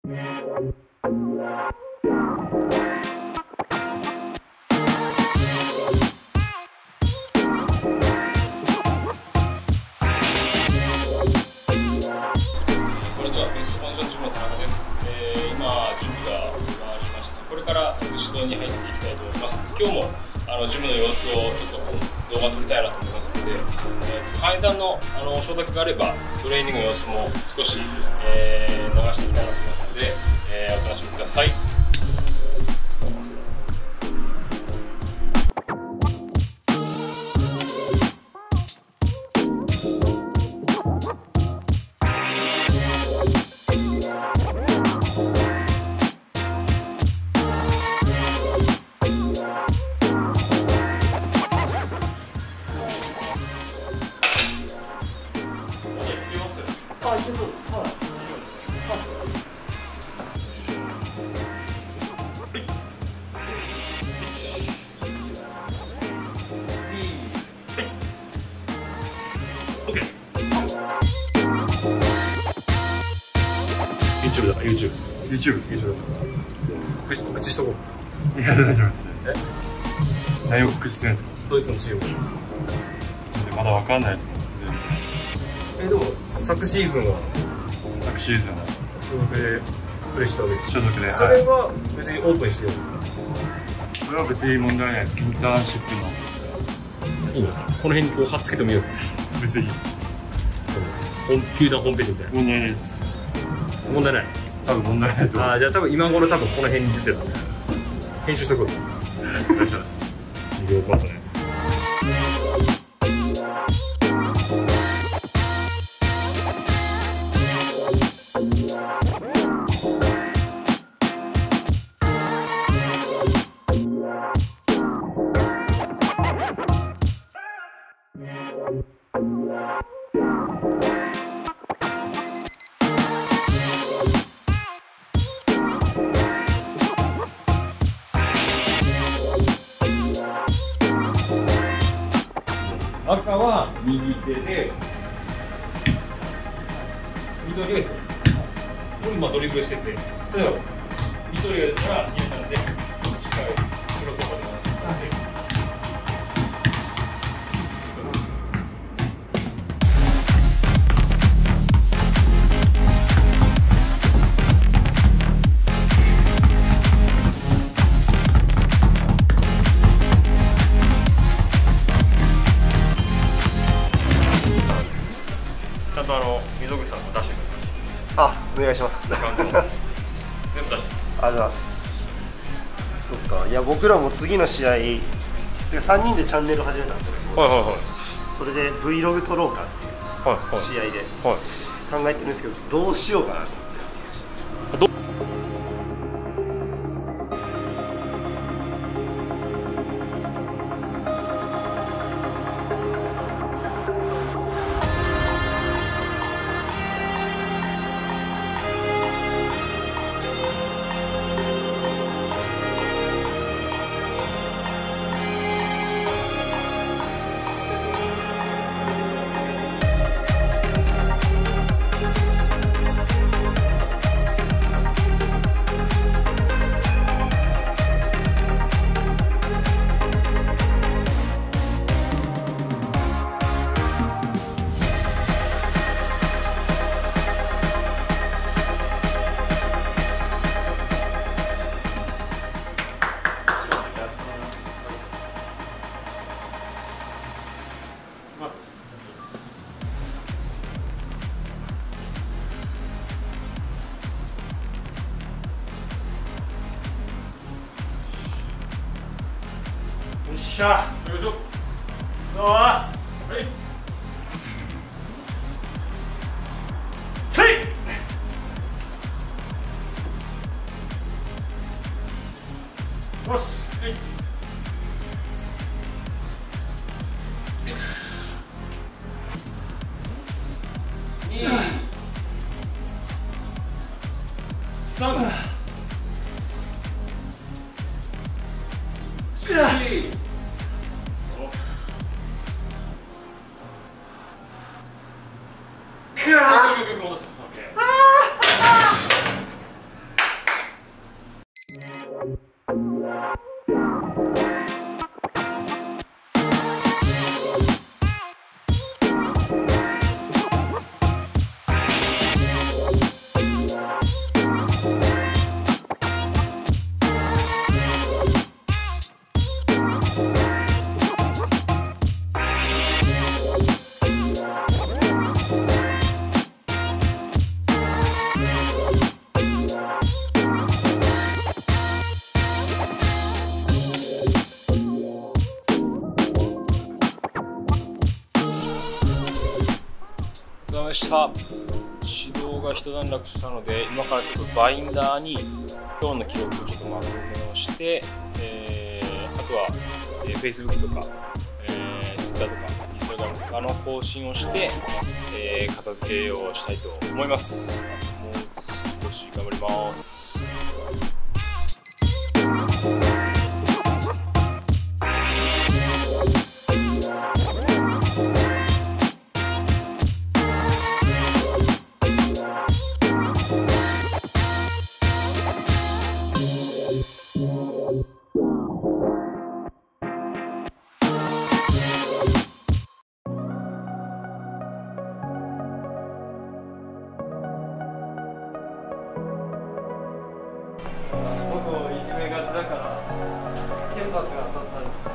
ベストコンディションジムの田中です。今、準備が終わりました。これから指導に入っていきたいと思います。今日もジムの様子をちょっと動画撮りたいなと思いますので、会員さんの承諾があればトレーニングの様子も少し、流していきたいなと思いますので、お楽しみください。YouTube だから YouTube 告知しとこう。 いや、大丈夫です。何を告知するんですか？ ドイツのチームまだわかんないですもん。 でも昨シーズンは所属でプレーしたわけです。 所属で。 それは別にオープンしてる。 それは別に問題ないです。インターンシップの。 いいのかな。この辺にこう貼っつけてもいいのか。 別に。 球団ホームページみたいな。 問題ないです。 問題ない。 多分問題ないと思う。 ああ、じゃあ多分今頃この辺に出てる。編集しとく。 お願いします。 よかったね。赤は右手で、緑がそこにドリブルしてて、例えば緑が出たら入れたので、しっかりクロスオーバーで回して。ちゃんと溝口さんが出してくれます。 あ、お願いします。 全部出してます。 ありがとうございます。そっか、いや僕らも次の試合で3人でチャンネル始めたんですよね。それで Vlog 撮ろうかっていう試合で考えてるんですけど、どうしようかなと思って。よっしゃ、よいしょ。どう？はい。せい。よし。はい。2、3、4、 さあ、指導が一段落したので、今からちょっとバインダーに今日の記録をちょっとまとめをして、あとは、Facebook とか、Twitter とか Instagram とかの更新をして、片付けをしたいと思います。もう少し頑張ります。 僕をいじめがちだから天罰が当たったんです。